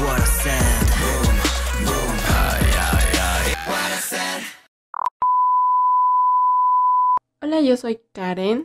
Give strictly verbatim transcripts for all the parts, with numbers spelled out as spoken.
what I said. Boom, boom, ay, ay, ay. What I said. Hola, yo soy Karen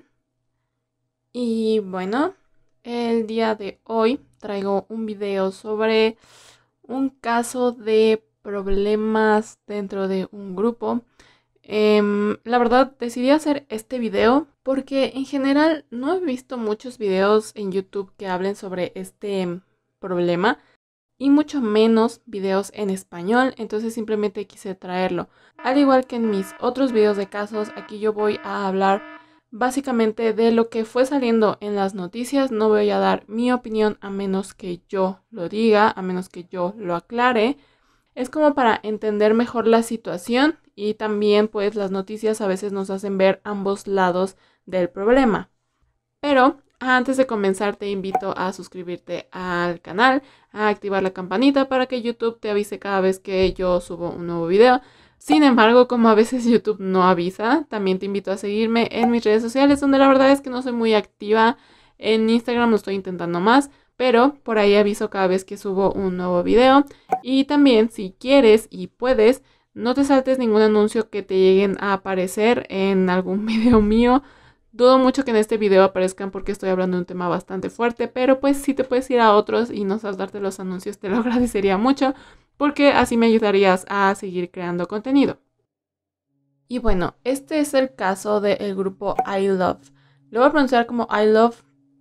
y bueno, el día de hoy traigo un video sobre un caso de problemas dentro de un grupo. Eh, la verdad decidí hacer este video porque en general no he visto muchos videos en YouTube que hablen sobre este problema y mucho menos videos en español, entonces simplemente quise traerlo. Al igual que en mis otros videos de casos, aquí yo voy a hablar básicamente de lo que fue saliendo en las noticias. No voy a dar mi opinión a menos que yo lo diga, a menos que yo lo aclare. Es como para entender mejor la situación y también pues las noticias a veces nos hacen ver ambos lados del problema. Pero antes de comenzar te invito a suscribirte al canal, a activar la campanita para que YouTube te avise cada vez que yo subo un nuevo video. Sin embargo, como a veces YouTube no avisa, también te invito a seguirme en mis redes sociales, donde la verdad es que no soy muy activa. En Instagram lo estoy intentando más, pero por ahí aviso cada vez que subo un nuevo video. Y también, si quieres y puedes, no te saltes ningún anuncio que te lleguen a aparecer en algún video mío. Dudo mucho que en este video aparezcan porque estoy hablando de un tema bastante fuerte, pero pues si te puedes ir a otros y no saltarte los anuncios, te lo agradecería mucho, porque así me ayudarías a seguir creando contenido. Y bueno, este es el caso del grupo I Love. Lo voy a pronunciar como I Love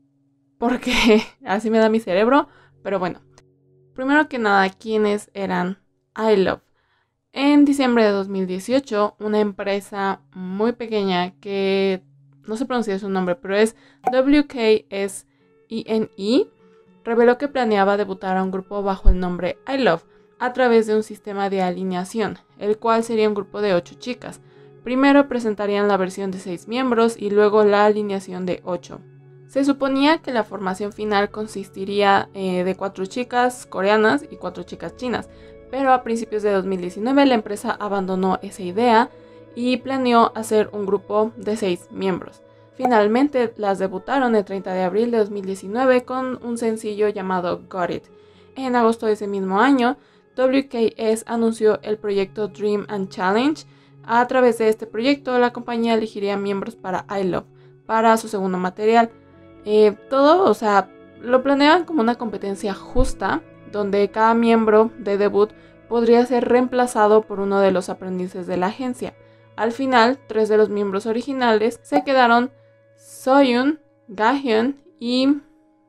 porque así me da mi cerebro, pero bueno. Primero que nada, ¿quiénes eran I Love? En diciembre de dos mil dieciocho, una empresa muy pequeña que no sé pronunciar su nombre, pero es W K S E N E, reveló que planeaba debutar a un grupo bajo el nombre I Love a través de un sistema de alineación, el cual sería un grupo de ocho chicas. Primero presentarían la versión de seis miembros y luego la alineación de ocho. Se suponía que la formación final consistiría eh, de cuatro chicas coreanas y cuatro chicas chinas, pero a principios de dos mil diecinueve la empresa abandonó esa idea y planeó hacer un grupo de seis miembros. Finalmente las debutaron el treinta de abril de dos mil diecinueve con un sencillo llamado Got It. En agosto de ese mismo año, W K S anunció el proyecto Dream and Challenge. A través de este proyecto, la compañía elegiría miembros para I Love, para su segundo material. Eh, todo, o sea, lo planeaban como una competencia justa, donde cada miembro de debut podría ser reemplazado por uno de los aprendices de la agencia. Al final, tres de los miembros originales se quedaron: Soyun, Gahyun y...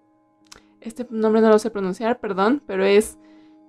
este nombre no lo sé pronunciar, perdón, pero es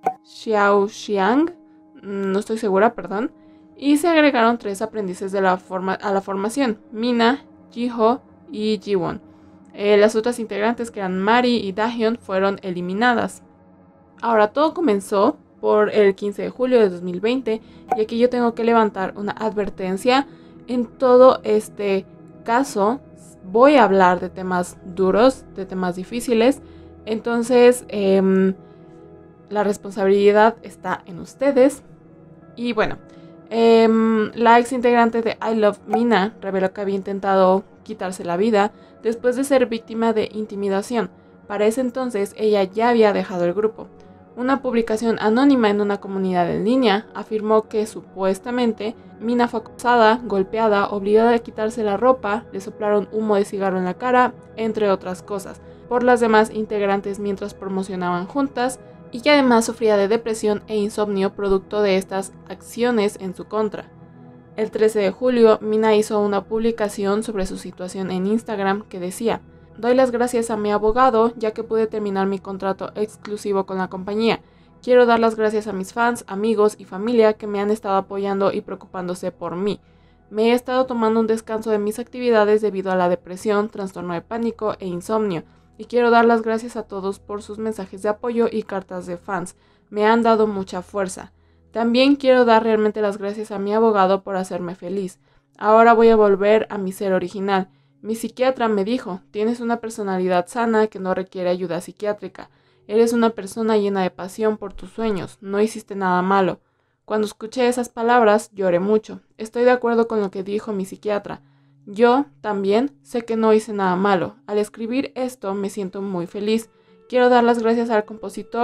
Xiaoxiang, no estoy segura, perdón. Y se agregaron tres aprendices de la forma, a la formación: Mina, Jiho y Jiwon. Eh, las otras integrantes, que eran Mari y Dahyun, fueron eliminadas. Ahora, todo comenzó por el quince de julio de dos mil veinte y aquí yo tengo que levantar una advertencia. En todo este caso voy a hablar de temas duros, de temas difíciles, entonces eh, la responsabilidad está en ustedes. Y bueno, eh, la ex integrante de I Love, Mina, reveló que había intentado quitarse la vida después de ser víctima de intimidación. Para ese entonces ella ya había dejado el grupo. Una publicación anónima en una comunidad en línea afirmó que supuestamente Mina fue acosada, golpeada, obligada a quitarse la ropa, le soplaron humo de cigarro en la cara, entre otras cosas, por las demás integrantes mientras promocionaban juntas, y que además sufría de depresión e insomnio producto de estas acciones en su contra. El trece de julio, Mina hizo una publicación sobre su situación en Instagram que decía: doy las gracias a mi abogado ya que pude terminar mi contrato exclusivo con la compañía. Quiero dar las gracias a mis fans, amigos y familia que me han estado apoyando y preocupándose por mí. Me he estado tomando un descanso de mis actividades debido a la depresión, trastorno de pánico e insomnio. Y quiero dar las gracias a todos por sus mensajes de apoyo y cartas de fans. Me han dado mucha fuerza. También quiero dar realmente las gracias a mi abogado por hacerme feliz. Ahora voy a volver a mi ser original. Mi psiquiatra me dijo: tienes una personalidad sana que no requiere ayuda psiquiátrica. Eres una persona llena de pasión por tus sueños. No hiciste nada malo. Cuando escuché esas palabras, lloré mucho. Estoy de acuerdo con lo que dijo mi psiquiatra. Yo, también, sé que no hice nada malo. Al escribir esto, me siento muy feliz. Quiero dar las gracias al compositor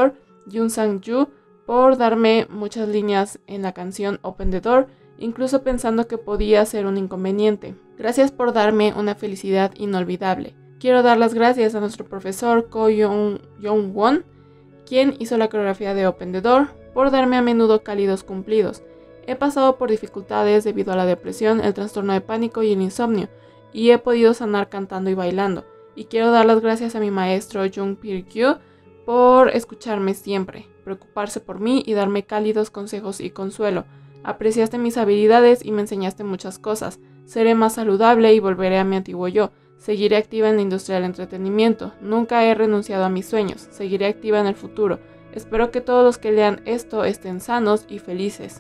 Yoon Sang-ju por darme muchas líneas en la canción Open the Door, incluso pensando que podía ser un inconveniente. Gracias por darme una felicidad inolvidable. Quiero dar las gracias a nuestro profesor Ko Young-won, quien hizo la coreografía de Open the Door, por darme a menudo cálidos cumplidos. He pasado por dificultades debido a la depresión, el trastorno de pánico y el insomnio, y he podido sanar cantando y bailando. Y quiero dar las gracias a mi maestro Jung Pil-kyu por escucharme siempre, preocuparse por mí y darme cálidos consejos y consuelo. Apreciaste mis habilidades y me enseñaste muchas cosas. Seré más saludable y volveré a mi antiguo yo. Seguiré activa en la industria del entretenimiento. Nunca he renunciado a mis sueños. Seguiré activa en el futuro. Espero que todos los que lean esto estén sanos y felices.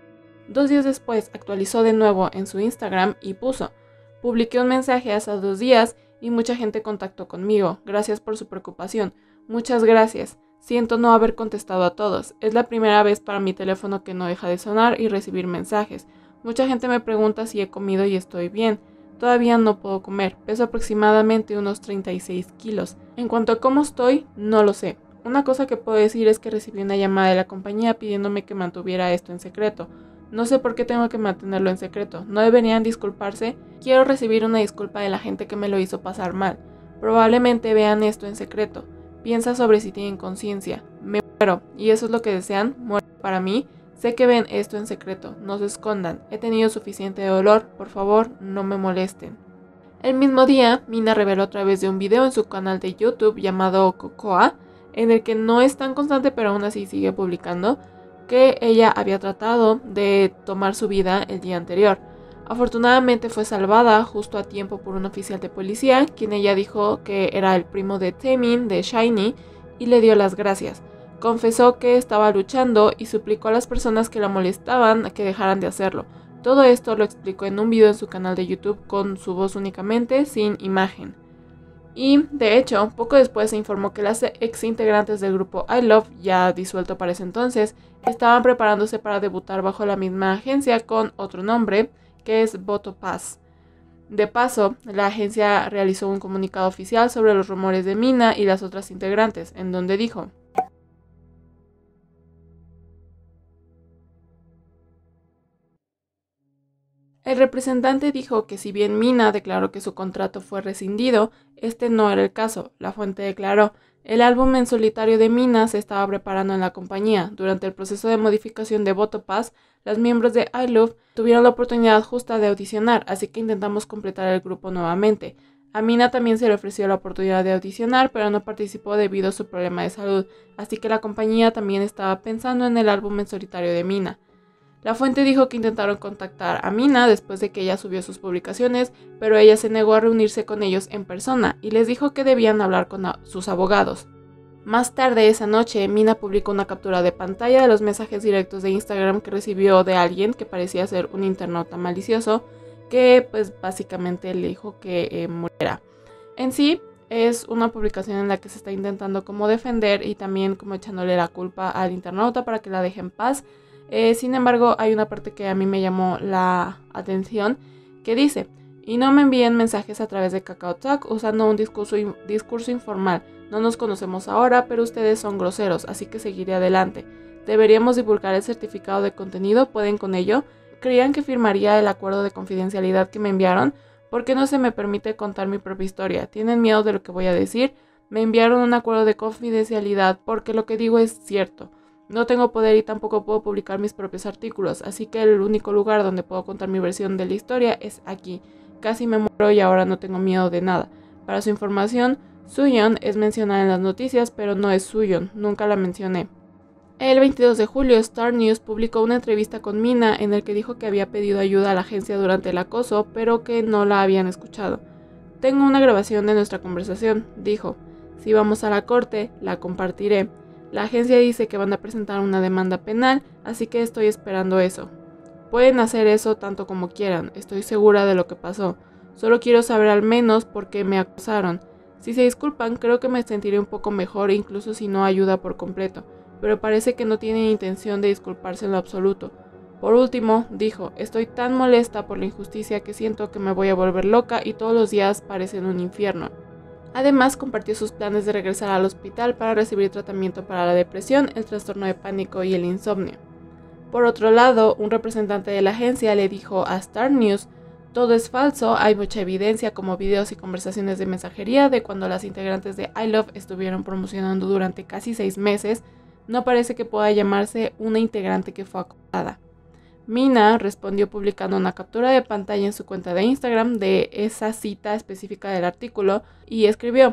Dos días después actualizó de nuevo en su Instagram y puso: publiqué un mensaje hace dos días y mucha gente contactó conmigo. Gracias por su preocupación. Muchas gracias. Siento no haber contestado a todos. Es la primera vez para mi teléfono que no deja de sonar y recibir mensajes. Mucha gente me pregunta si he comido y estoy bien. Todavía no puedo comer. Peso aproximadamente unos treinta y seis kilos. En cuanto a cómo estoy, no lo sé. Una cosa que puedo decir es que recibí una llamada de la compañía pidiéndome que mantuviera esto en secreto. No sé por qué tengo que mantenerlo en secreto. ¿No deberían disculparse? Quiero recibir una disculpa de la gente que me lo hizo pasar mal. Probablemente vean esto en secreto. Piensa sobre si tienen conciencia. Me muero, y eso es lo que desean, muero para mí. Sé que ven esto en secreto, no se escondan. He tenido suficiente dolor, por favor, no me molesten. El mismo día, Mina reveló a través de un video en su canal de YouTube llamado Cocoa, en el que no es tan constante pero aún así sigue publicando, que ella había tratado de tomar su vida el día anterior. Afortunadamente fue salvada justo a tiempo por un oficial de policía, quien ella dijo que era el primo de Taemin de SHINee y le dio las gracias. Confesó que estaba luchando y suplicó a las personas que la molestaban a que dejaran de hacerlo. Todo esto lo explicó en un video en su canal de YouTube con su voz únicamente, sin imagen. Y, de hecho, poco después se informó que las ex integrantes del grupo I Love, ya disuelto para ese entonces, estaban preparándose para debutar bajo la misma agencia con otro nombre, que es Botopass. De paso, la agencia realizó un comunicado oficial sobre los rumores de Mina y las otras integrantes, en donde dijo: el representante dijo que si bien Mina declaró que su contrato fue rescindido, este no era el caso. La fuente declaró: el álbum en solitario de Mina se estaba preparando en la compañía. Durante el proceso de modificación de Botopass, los miembros de I Love tuvieron la oportunidad justa de audicionar, así que intentamos completar el grupo nuevamente. A Mina también se le ofreció la oportunidad de audicionar, pero no participó debido a su problema de salud, así que la compañía también estaba pensando en el álbum en solitario de Mina. La fuente dijo que intentaron contactar a Mina después de que ella subió sus publicaciones, pero ella se negó a reunirse con ellos en persona y les dijo que debían hablar con sus abogados. Más tarde esa noche, Mina publicó una captura de pantalla de los mensajes directos de Instagram que recibió de alguien que parecía ser un internauta malicioso, que pues básicamente le dijo que eh, muriera. En sí, es una publicación en la que se está intentando como defender y también como echándole la culpa al internauta para que la deje en paz. Eh, sin embargo, hay una parte que a mí me llamó la atención que dice: y no me envíen mensajes a través de KakaoTalk usando un discurso, discurso informal. No nos conocemos ahora, pero ustedes son groseros, así que seguiré adelante. Deberíamos divulgar el certificado de contenido, ¿pueden con ello? ¿Creían que firmaría el acuerdo de confidencialidad que me enviaron? ¿Por qué no se me permite contar mi propia historia? ¿Tienen miedo de lo que voy a decir? Me enviaron un acuerdo de confidencialidad porque lo que digo es cierto. No tengo poder y tampoco puedo publicar mis propios artículos, así que el único lugar donde puedo contar mi versión de la historia es aquí. Casi me muero y ahora no tengo miedo de nada. Para su información, Suyeon es mencionada en las noticias, pero no es Suyeon, nunca la mencioné. El veintidós de julio, Star News publicó una entrevista con Mina en el que dijo que había pedido ayuda a la agencia durante el acoso, pero que no la habían escuchado. Tengo una grabación de nuestra conversación, dijo. Si vamos a la corte, la compartiré. La agencia dice que van a presentar una demanda penal, así que estoy esperando eso. Pueden hacer eso tanto como quieran, estoy segura de lo que pasó. Solo quiero saber al menos por qué me acusaron. Si se disculpan, creo que me sentiré un poco mejor, incluso si no ayuda por completo, pero parece que no tienen intención de disculparse en lo absoluto. Por último, dijo, estoy tan molesta por la injusticia que siento que me voy a volver loca y todos los días parecen un infierno. Además, compartió sus planes de regresar al hospital para recibir tratamiento para la depresión, el trastorno de pánico y el insomnio. Por otro lado, un representante de la agencia le dijo a Star News: todo es falso, hay mucha evidencia como videos y conversaciones de mensajería de cuando las integrantes de I Love estuvieron promocionando durante casi seis meses. No parece que pueda llamarse una integrante que fue acosada. Mina respondió publicando una captura de pantalla en su cuenta de Instagram de esa cita específica del artículo y escribió: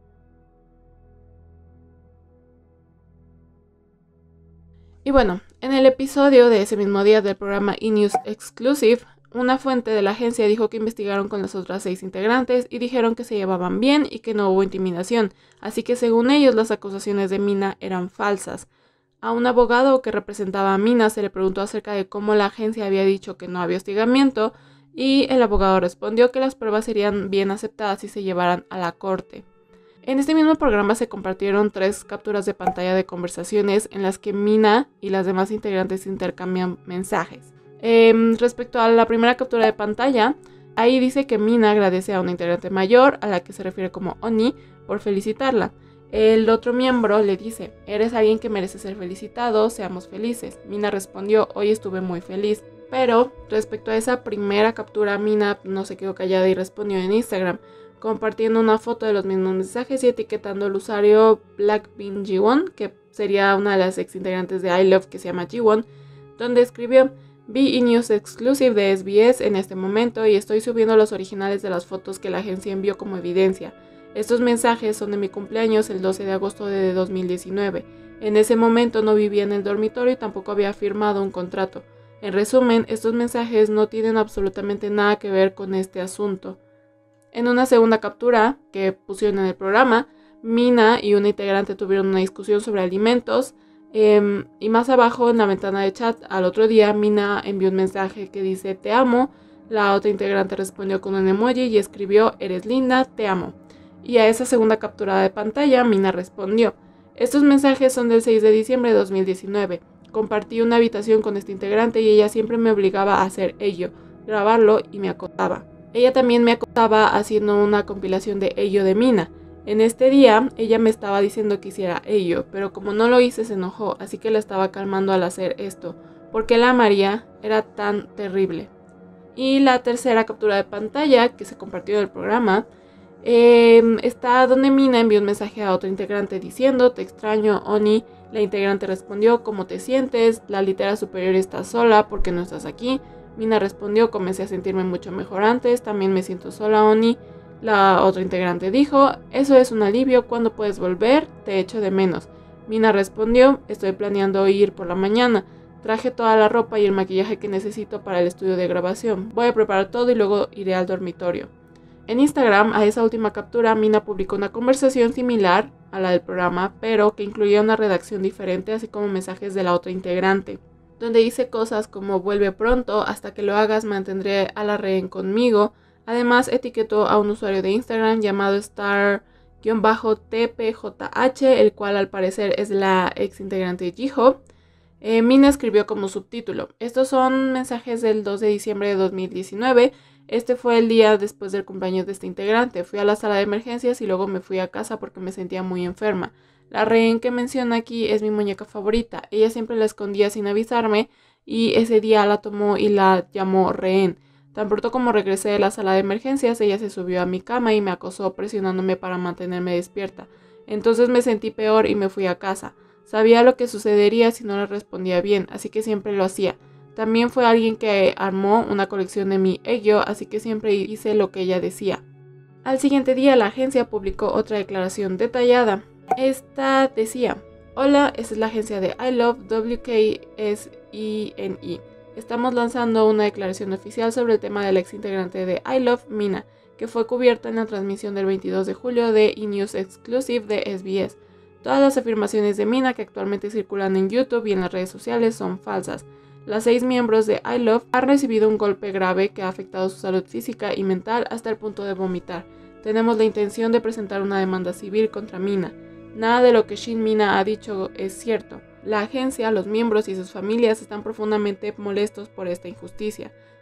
y bueno, en el episodio de ese mismo día del programa E! News Exclusive, una fuente de la agencia dijo que investigaron con las otras seis integrantes y dijeron que se llevaban bien y que no hubo intimidación, así que según ellos las acusaciones de Mina eran falsas. A un abogado que representaba a Mina se le preguntó acerca de cómo la agencia había dicho que no había hostigamiento y el abogado respondió que las pruebas serían bien aceptadas si se llevaran a la corte. En este mismo programa se compartieron tres capturas de pantalla de conversaciones en las que Mina y las demás integrantes intercambian mensajes. Eh, respecto a la primera captura de pantalla, ahí dice que Mina agradece a una integrante mayor, a la que se refiere como Oni, por felicitarla. El otro miembro le dice: eres alguien que merece ser felicitado, seamos felices. Mina respondió: hoy estuve muy feliz. Pero respecto a esa primera captura, Mina no se quedó callada y respondió en Instagram, compartiendo una foto de los mismos mensajes y etiquetando al usuario Blackbean G uno, que sería una de las ex integrantes de I Love que se llama G uno, donde escribió: vi E! News Exclusive de S B S en este momento y estoy subiendo los originales de las fotos que la agencia envió como evidencia. Estos mensajes son de mi cumpleaños el doce de agosto de dos mil diecinueve. En ese momento no vivía en el dormitorio y tampoco había firmado un contrato. En resumen, estos mensajes no tienen absolutamente nada que ver con este asunto. En una segunda captura que pusieron en el programa, Mina y una integrante tuvieron una discusión sobre alimentos. Eh, y más abajo en la ventana de chat al otro día, Mina envió un mensaje que dice: te amo. La otra integrante respondió con un emoji y escribió: eres linda, te amo. Y a esa segunda captura de pantalla, Mina respondió: estos mensajes son del seis de diciembre de dos mil diecinueve. Compartí una habitación con esta integrante y ella siempre me obligaba a hacer ello, grabarlo y me acosaba. Ella también me acosaba haciendo una compilación de ello de Mina. En este día, ella me estaba diciendo que hiciera ello, pero como no lo hice se enojó, así que la estaba calmando al hacer esto, porque la amaría, era tan terrible. Y la tercera captura de pantalla que se compartió en el programa, eh, está donde Mina envió un mensaje a otra integrante diciendo: te extraño, Oni. La integrante respondió: ¿cómo te sientes? La litera superior está sola, ¿por qué no estás aquí? Mina respondió: comencé a sentirme mucho mejor antes, también me siento sola, Oni. La otra integrante dijo: eso es un alivio, ¿cuándo puedes volver? Te echo de menos. Mina respondió: estoy planeando ir por la mañana. Traje toda la ropa y el maquillaje que necesito para el estudio de grabación. Voy a preparar todo y luego iré al dormitorio. En Instagram, a esa última captura, Mina publicó una conversación similar a la del programa, pero que incluía una redacción diferente, así como mensajes de la otra integrante, donde dice cosas como: vuelve pronto, hasta que lo hagas mantendré a la rehén conmigo. Además, etiquetó a un usuario de Instagram llamado Star-T P J H, el cual al parecer es la ex integrante de J-Hope. Eh, Mina escribió como subtítulo: estos son mensajes del dos de diciembre de dos mil diecinueve. Este fue el día después del cumpleaños de este integrante. Fui a la sala de emergencias y luego me fui a casa porque me sentía muy enferma. La rehén que menciona aquí es mi muñeca favorita. Ella siempre la escondía sin avisarme y ese día la tomó y la llamó rehén. Tan pronto como regresé de la sala de emergencias, ella se subió a mi cama y me acosó presionándome para mantenerme despierta. Entonces me sentí peor y me fui a casa. Sabía lo que sucedería si no le respondía bien, así que siempre lo hacía. También fue alguien que armó una colección de mi ello, así que siempre hice lo que ella decía. Al siguiente día la agencia publicó otra declaración detallada. Esta decía: hola, esta es la agencia de I Love, W K S E N E. Estamos lanzando una declaración oficial sobre el tema de la ex integrante de I Love, Mina, que fue cubierta en la transmisión del veintidós de julio de E! News Exclusive de S B S. Todas las afirmaciones de Mina que actualmente circulan en YouTube y en las redes sociales son falsas. Las seis miembros de I Love han recibido un golpe grave que ha afectado su salud física y mental hasta el punto de vomitar. Tenemos la intención de presentar una demanda civil contra Mina. Nada de lo que Shin Mina ha dicho es cierto. La agencia, los miembros y sus familias están profundamente molestos por esta injusticia.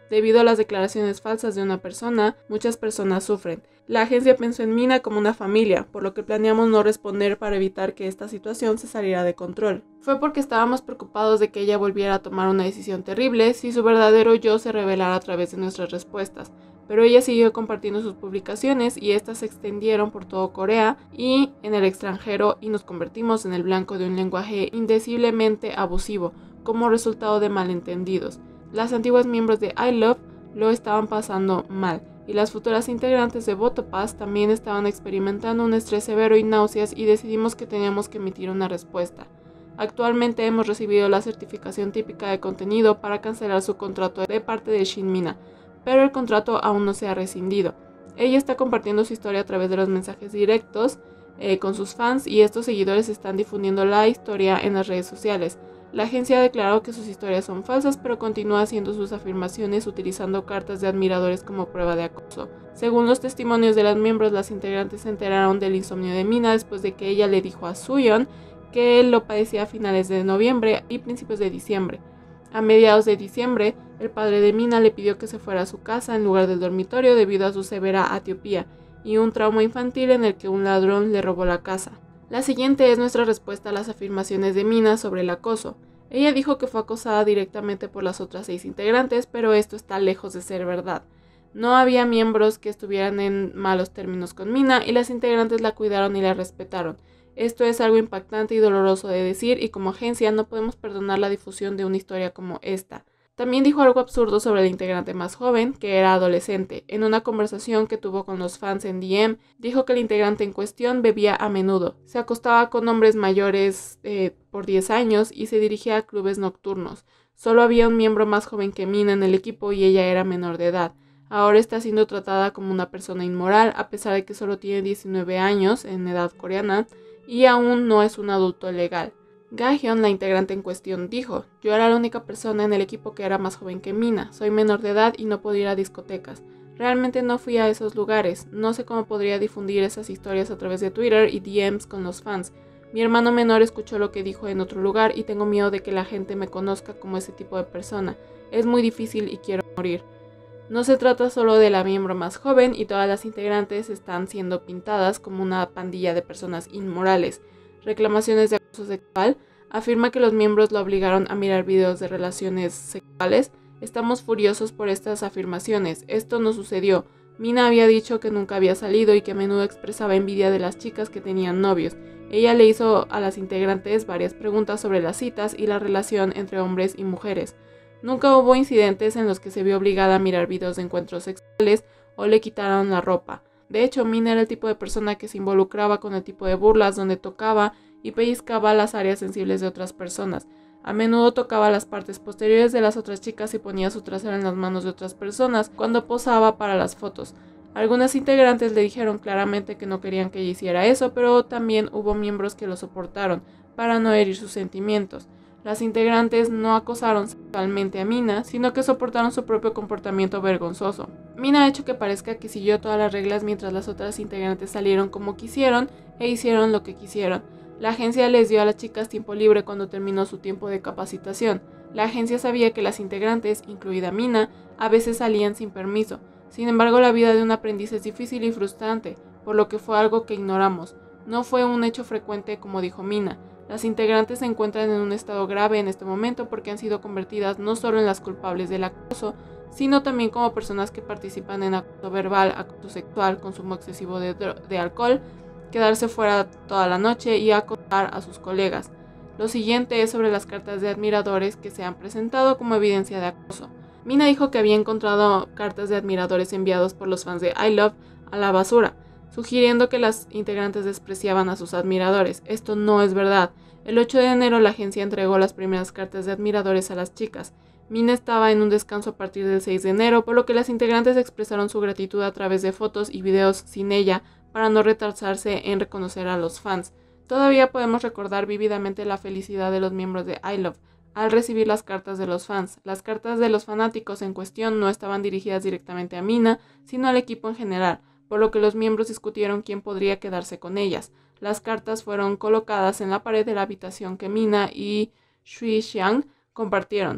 Debido a las declaraciones falsas de una persona, muchas personas sufren. La agencia pensó en Mina como una familia, por lo que planeamos no responder para evitar que esta situación se saliera de control. Fue porque estábamos preocupados de que ella volviera a tomar una decisión terrible si su verdadero yo se revelara a través de nuestras respuestas. Pero ella siguió compartiendo sus publicaciones y estas se extendieron por todo Corea y en el extranjero, y nos convertimos en el blanco de un lenguaje indeciblemente abusivo como resultado de malentendidos. Las antiguas miembros de I Love lo estaban pasando mal y las futuras integrantes de Votopass también estaban experimentando un estrés severo y náuseas, y decidimos que teníamos que emitir una respuesta. Actualmente hemos recibido la certificación típica de contenido para cancelar su contrato de parte de Shin Mina, pero el contrato aún no se ha rescindido. Ella está compartiendo su historia a través de los mensajes directos eh, con sus fans, y estos seguidores están difundiendo la historia en las redes sociales. La agencia ha declarado que sus historias son falsas, pero continúa haciendo sus afirmaciones utilizando cartas de admiradores como prueba de acoso. Según los testimonios de los miembros, las integrantes se enteraron del insomnio de Mina después de que ella le dijo a Suyeon que él lo padecía a finales de noviembre y principios de diciembre. A mediados de diciembre, el padre de Mina le pidió que se fuera a su casa en lugar del dormitorio debido a su severa atiopía y un trauma infantil en el que un ladrón le robó la casa. La siguiente es nuestra respuesta a las afirmaciones de Mina sobre el acoso. Ella dijo que fue acosada directamente por las otras seis integrantes, pero esto está lejos de ser verdad. No había miembros que estuvieran en malos términos con Mina y las integrantes la cuidaron y la respetaron. Esto es algo impactante y doloroso de decir, y como agencia no podemos perdonar la difusión de una historia como esta. También dijo algo absurdo sobre el integrante más joven, que era adolescente. En una conversación que tuvo con los fans en D M, dijo que el integrante en cuestión bebía a menudo, se acostaba con hombres mayores eh, por diez años y se dirigía a clubes nocturnos. Solo había un miembro más joven que Mina en el equipo y ella era menor de edad. Ahora está siendo tratada como una persona inmoral, a pesar de que solo tiene diecinueve años en edad coreana y aún no es un adulto legal. Gahyun, la integrante en cuestión, dijo: yo era la única persona en el equipo que era más joven que Mina, soy menor de edad y no puedo ir a discotecas. Realmente no fui a esos lugares, no sé cómo podría difundir esas historias a través de Twitter y D Ms con los fans. Mi hermano menor escuchó lo que dijo en otro lugar y tengo miedo de que la gente me conozca como ese tipo de persona. Es muy difícil y quiero morir. No se trata solo de la miembro más joven, y todas las integrantes están siendo pintadas como una pandilla de personas inmorales. Reclamaciones de acoso sexual. Afirma que los miembros la obligaron a mirar videos de relaciones sexuales. Estamos furiosos por estas afirmaciones. Esto no sucedió. Mina había dicho que nunca había salido y que a menudo expresaba envidia de las chicas que tenían novios. Ella le hizo a las integrantes varias preguntas sobre las citas y la relación entre hombres y mujeres. Nunca hubo incidentes en los que se vio obligada a mirar videos de encuentros sexuales o le quitaron la ropa. De hecho, Mina era el tipo de persona que se involucraba con el tipo de burlas donde tocaba y pellizcaba las áreas sensibles de otras personas. A menudo tocaba las partes posteriores de las otras chicas y ponía su trasero en las manos de otras personas cuando posaba para las fotos. Algunas integrantes le dijeron claramente que no querían que ella hiciera eso, pero también hubo miembros que lo soportaron para no herir sus sentimientos. Las integrantes no acosaron sexualmente a Mina, sino que soportaron su propio comportamiento vergonzoso. Mina ha hecho que parezca que siguió todas las reglas mientras las otras integrantes salieron como quisieron e hicieron lo que quisieron. La agencia les dio a las chicas tiempo libre cuando terminó su tiempo de capacitación. La agencia sabía que las integrantes, incluida Mina, a veces salían sin permiso. Sin embargo, la vida de un aprendiz es difícil y frustrante, por lo que fue algo que ignoramos. No fue un hecho frecuente, como dijo Mina. Las integrantes se encuentran en un estado grave en este momento porque han sido convertidas no solo en las culpables del acoso, sino también como personas que participan en acoso verbal, acoso sexual, consumo excesivo de, de alcohol, quedarse fuera toda la noche y acosar a sus colegas. Lo siguiente es sobre las cartas de admiradores que se han presentado como evidencia de acoso. Mina dijo que había encontrado cartas de admiradores enviados por los fans de I Love a la basura, sugiriendo que las integrantes despreciaban a sus admiradores. Esto no es verdad. El ocho de enero la agencia entregó las primeras cartas de admiradores a las chicas. Mina estaba en un descanso a partir del seis de enero, por lo que las integrantes expresaron su gratitud a través de fotos y videos sin ella para no retrasarse en reconocer a los fans. Todavía podemos recordar vívidamente la felicidad de los miembros de I Love al recibir las cartas de los fans. Las cartas de los fanáticos en cuestión no estaban dirigidas directamente a Mina, sino al equipo en general, por lo que los miembros discutieron quién podría quedarse con ellas. Las cartas fueron colocadas en la pared de la habitación que Mina y Shui Xiang compartieron.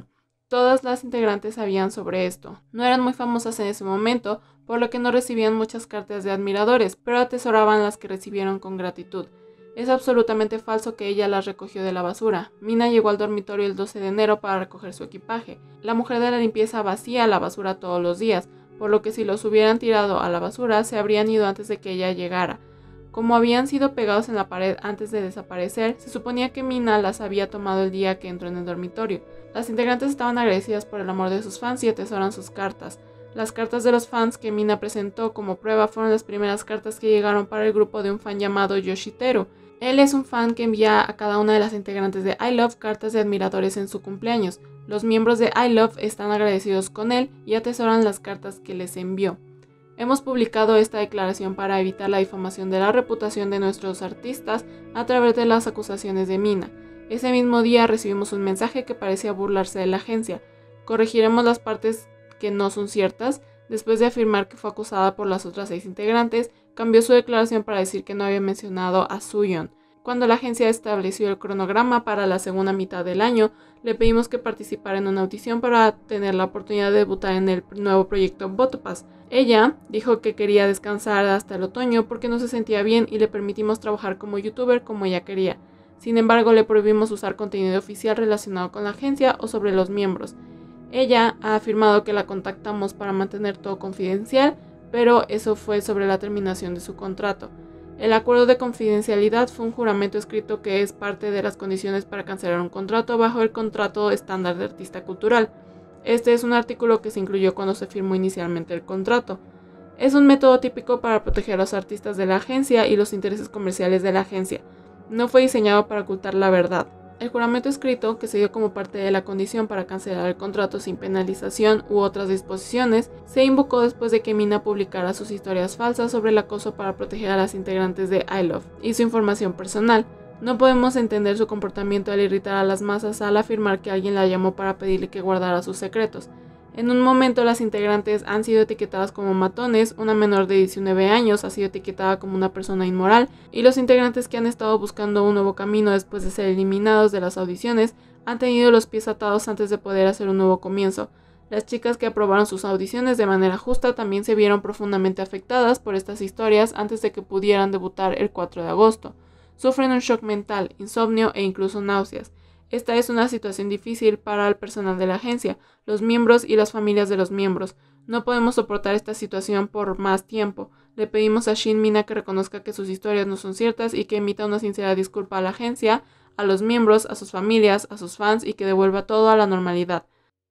Todas las integrantes sabían sobre esto. No eran muy famosas en ese momento, por lo que no recibían muchas cartas de admiradores, pero atesoraban las que recibieron con gratitud. Es absolutamente falso que ella las recogió de la basura. Mina llegó al dormitorio el doce de enero para recoger su equipaje. La mujer de la limpieza vacía la basura todos los días, por lo que si los hubieran tirado a la basura se habrían ido antes de que ella llegara. Como habían sido pegados en la pared antes de desaparecer, se suponía que Mina las había tomado el día que entró en el dormitorio. Las integrantes estaban agradecidas por el amor de sus fans y atesoran sus cartas. Las cartas de los fans que Mina presentó como prueba fueron las primeras cartas que llegaron para el grupo de un fan llamado Yoshiteru. Él es un fan que envía a cada una de las integrantes de I Love cartas de admiradores en su cumpleaños. Los miembros de I Love están agradecidos con él y atesoran las cartas que les envió. Hemos publicado esta declaración para evitar la difamación de la reputación de nuestros artistas a través de las acusaciones de Mina. Ese mismo día recibimos un mensaje que parecía burlarse de la agencia. Corregiremos las partes que no son ciertas. Después de afirmar que fue acusada por las otras seis integrantes, cambió su declaración para decir que no había mencionado a Suyeon. Cuando la agencia estableció el cronograma para la segunda mitad del año, le pedimos que participara en una audición para tener la oportunidad de debutar en el nuevo proyecto Botopass. Ella dijo que quería descansar hasta el otoño porque no se sentía bien y le permitimos trabajar como youtuber como ella quería. Sin embargo, le prohibimos usar contenido oficial relacionado con la agencia o sobre los miembros. Ella ha afirmado que la contactamos para mantener todo confidencial, pero eso fue sobre la terminación de su contrato. El acuerdo de confidencialidad fue un juramento escrito que es parte de las condiciones para cancelar un contrato bajo el contrato estándar de artista cultural. Este es un artículo que se incluyó cuando se firmó inicialmente el contrato. Es un método típico para proteger a los artistas de la agencia y los intereses comerciales de la agencia. No fue diseñado para ocultar la verdad. El juramento escrito, que se dio como parte de la condición para cancelar el contrato sin penalización u otras disposiciones, se invocó después de que Mina publicara sus historias falsas sobre el acoso para proteger a las integrantes de I Love y su información personal. No podemos entender su comportamiento al irritar a las masas al afirmar que alguien la llamó para pedirle que guardara sus secretos. En un momento las integrantes han sido etiquetadas como matones, una menor de diecinueve años ha sido etiquetada como una persona inmoral y los integrantes que han estado buscando un nuevo camino después de ser eliminados de las audiciones han tenido los pies atados antes de poder hacer un nuevo comienzo. Las chicas que aprobaron sus audiciones de manera justa también se vieron profundamente afectadas por estas historias antes de que pudieran debutar el cuatro de agosto. Sufren un shock mental, insomnio e incluso náuseas. Esta es una situación difícil para el personal de la agencia, los miembros y las familias de los miembros. No podemos soportar esta situación por más tiempo. Le pedimos a Shin Mina que reconozca que sus historias no son ciertas y que emita una sincera disculpa a la agencia, a los miembros, a sus familias, a sus fans y que devuelva todo a la normalidad.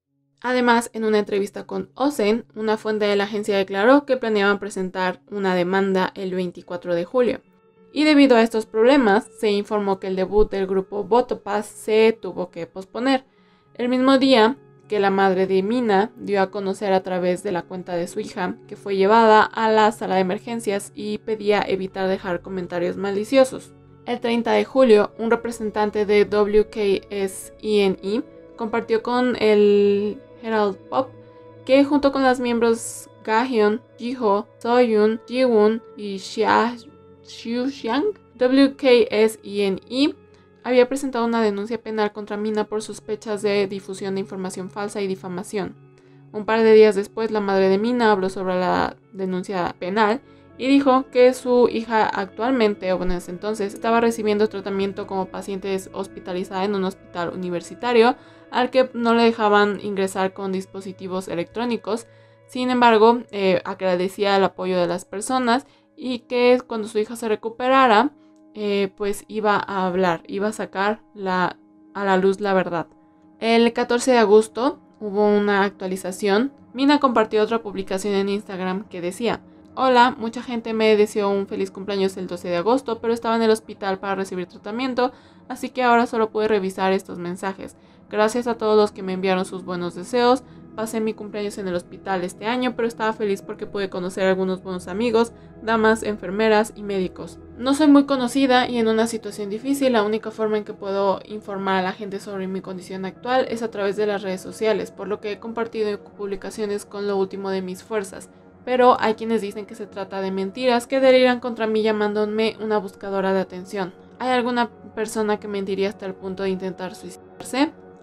Además, en una entrevista con Ozen, una fuente de la agencia declaró que planeaban presentar una demanda el veinticuatro de julio. Y debido a estos problemas, se informó que el debut del grupo Botopass se tuvo que posponer. El mismo día que la madre de Mina dio a conocer a través de la cuenta de su hija que fue llevada a la sala de emergencias y pedía evitar dejar comentarios maliciosos. El treinta de julio, un representante de W K S E N E compartió con el Herald Pop que junto con las miembros Gahyun, Jiho, Soyun, Jiwon y Xia Xiuxiang, W K S E N E había presentado una denuncia penal contra Mina por sospechas de difusión de información falsa y difamación. Un par de días después, la madre de Mina habló sobre la denuncia penal y dijo que su hija actualmente, o bueno, en ese entonces, estaba recibiendo tratamiento como paciente hospitalizada en un hospital universitario al que no le dejaban ingresar con dispositivos electrónicos. Sin embargo, eh, agradecía el apoyo de las personas y que cuando su hija se recuperara, eh, pues iba a hablar, iba a sacar la, a la luz la verdad. El catorce de agosto hubo una actualización. Mina compartió otra publicación en Instagram que decía: hola, mucha gente me deseó un feliz cumpleaños el doce de agosto, pero estaba en el hospital para recibir tratamiento, así que ahora solo pude revisar estos mensajes. Gracias a todos los que me enviaron sus buenos deseos. Pasé mi cumpleaños en el hospital este año, pero estaba feliz porque pude conocer a algunos buenos amigos, damas, enfermeras y médicos. No soy muy conocida y en una situación difícil, la única forma en que puedo informar a la gente sobre mi condición actual es a través de las redes sociales, por lo que he compartido publicaciones con lo último de mis fuerzas. Pero hay quienes dicen que se trata de mentiras que deliran contra mí llamándome una buscadora de atención. ¿Hay alguna persona que mentiría hasta el punto de intentar suicidarse?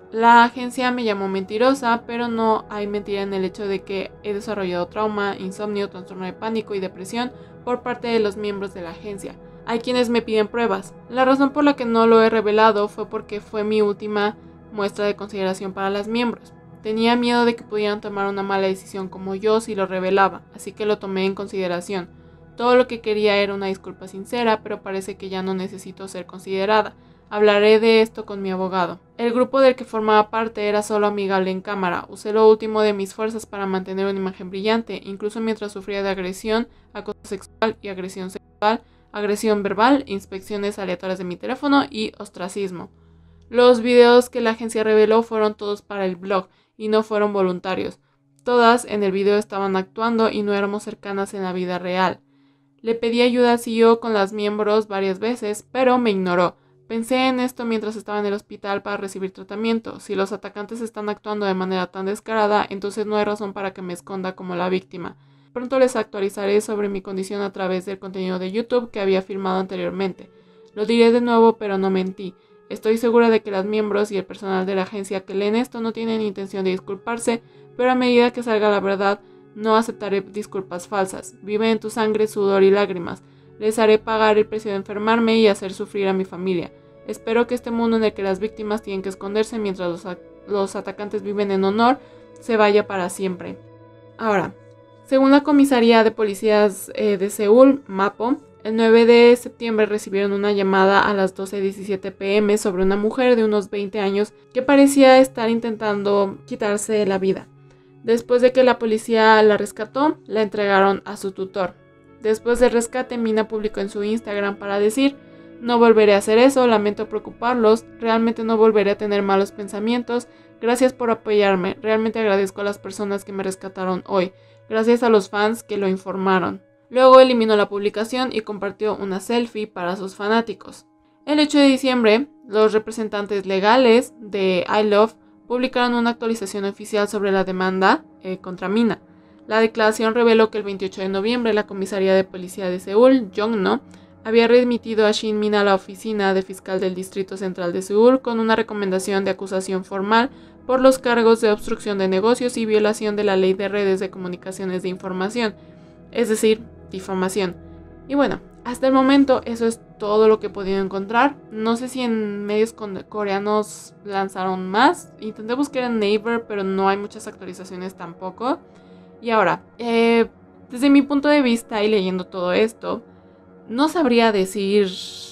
La agencia me llamó mentirosa, pero no hay mentira en el hecho de que he desarrollado trauma, insomnio, trastorno de pánico y depresión por parte de los miembros de la agencia. Hay quienes me piden pruebas. La razón por la que no lo he revelado fue porque fue mi última muestra de consideración para los miembros. Tenía miedo de que pudieran tomar una mala decisión como yo si lo revelaba, así que lo tomé en consideración. Todo lo que quería era una disculpa sincera, pero parece que ya no necesito ser considerada. Hablaré de esto con mi abogado. El grupo del que formaba parte era solo amigable en cámara. Usé lo último de mis fuerzas para mantener una imagen brillante, incluso mientras sufría de agresión, acoso sexual y agresión sexual, agresión verbal, inspecciones aleatorias de mi teléfono y ostracismo. Los videos que la agencia reveló fueron todos para el blog y no fueron voluntarios. Todas en el video estaban actuando y no éramos cercanas en la vida real. Le pedí ayuda al C E O con las miembros varias veces, pero me ignoró. Pensé en esto mientras estaba en el hospital para recibir tratamiento. Si los atacantes están actuando de manera tan descarada, entonces no hay razón para que me esconda como la víctima. Pronto les actualizaré sobre mi condición a través del contenido de YouTube que había filmado anteriormente. Lo diré de nuevo, pero no mentí. Estoy segura de que los miembros y el personal de la agencia que leen esto no tienen intención de disculparse, pero a medida que salga la verdad, no aceptaré disculpas falsas. Vive en tu sangre, sudor y lágrimas. Les haré pagar el precio de enfermarme y hacer sufrir a mi familia. Espero que este mundo en el que las víctimas tienen que esconderse mientras los, a- los atacantes viven en honor se vaya para siempre. Ahora, según la comisaría de policías eh, de Seúl, MAPO, el nueve de septiembre recibieron una llamada a las doce diecisiete pm sobre una mujer de unos veinte años que parecía estar intentando quitarse la vida. Después de que la policía la rescató, la entregaron a su tutor. Después del rescate, Mina publicó en su Instagram para decir: no volveré a hacer eso, lamento preocuparlos, realmente no volveré a tener malos pensamientos, gracias por apoyarme, realmente agradezco a las personas que me rescataron hoy, gracias a los fans que lo informaron. Luego eliminó la publicación y compartió una selfie para sus fanáticos. El ocho de diciembre, los representantes legales de I Love publicaron una actualización oficial sobre la demanda eh, contra Mina. La declaración reveló que el veintiocho de noviembre la comisaría de policía de Seúl, Jongno, había remitido a Shin Min a la oficina de fiscal del Distrito Central de Seúl con una recomendación de acusación formal por los cargos de obstrucción de negocios y violación de la ley de redes de comunicaciones de información, es decir, difamación. Y bueno, hasta el momento eso es todo lo que he podido encontrar. No sé si en medios coreanos lanzaron más. Intenté buscar en Naver, pero no hay muchas actualizaciones tampoco. Y ahora, eh, desde mi punto de vista y leyendo todo esto, no sabría decir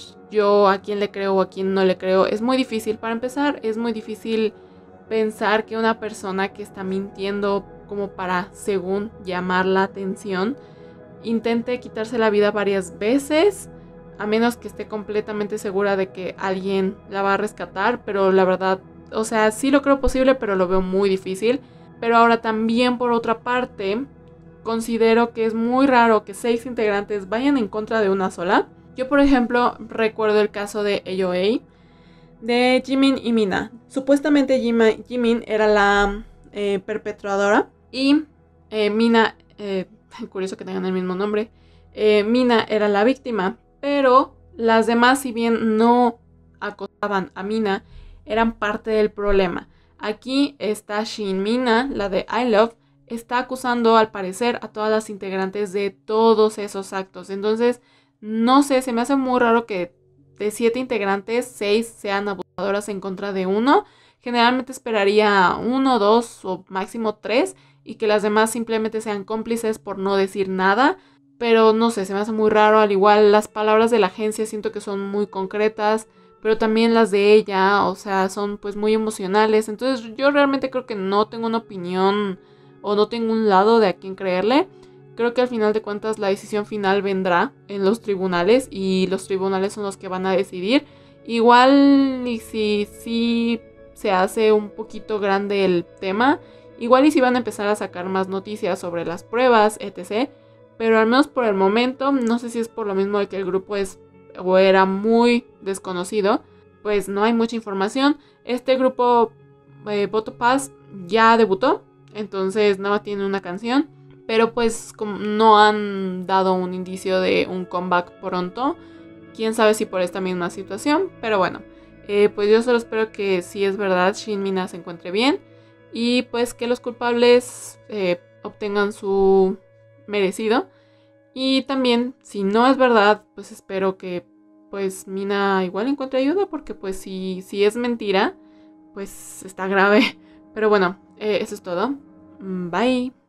yo a quién le creo o a quién no le creo. Es muy difícil. Para empezar, es muy difícil pensar que una persona que está mintiendo como para, según, llamar la atención, intente quitarse la vida varias veces, a menos que esté completamente segura de que alguien la va a rescatar. Pero la verdad, o sea, sí lo creo posible, pero lo veo muy difícil. Pero ahora también, por otra parte, considero que es muy raro que seis integrantes vayan en contra de una sola. Yo, por ejemplo, recuerdo el caso de A O A, de Jimin y Mina. Supuestamente Jima, Jimin era la eh, perpetradora y eh, Mina, eh, curioso que tengan el mismo nombre, eh, Mina era la víctima, pero las demás, si bien no acosaban a Mina, eran parte del problema. Aquí está Shin Mina, la de I Love, está acusando al parecer a todas las integrantes de todos esos actos. Entonces, no sé, se me hace muy raro que de siete integrantes, seis sean abusadoras en contra de uno. Generalmente esperaría uno, dos o máximo tres, y que las demás simplemente sean cómplices por no decir nada. Pero no sé, se me hace muy raro. Al igual, las palabras de la agencia siento que son muy concretas, pero también las de ella, o sea, son pues muy emocionales. Entonces yo realmente creo que no tengo una opinión o no tengo un lado de a quién creerle. Creo que al final de cuentas la decisión final vendrá en los tribunales y los tribunales son los que van a decidir. Igual y si, si se hace un poquito grande el tema, igual y si van a empezar a sacar más noticias sobre las pruebas, etcétera. Pero al menos por el momento, no sé si es por lo mismo de que el grupo es o era muy desconocido, pues no hay mucha información. Este grupo eh, Votopass ya debutó, entonces nada más tiene una canción, pero pues como no han dado un indicio de un comeback pronto. Quién sabe si por esta misma situación, pero bueno, Eh, pues yo solo espero que si es verdad Shin Mina se encuentre bien y pues que los culpables eh, obtengan su merecido. Y también si no es verdad, pues espero que pues Mina igual encuentre ayuda, porque pues si, si es mentira, pues está grave. Pero bueno, eh, eso es todo. Bye.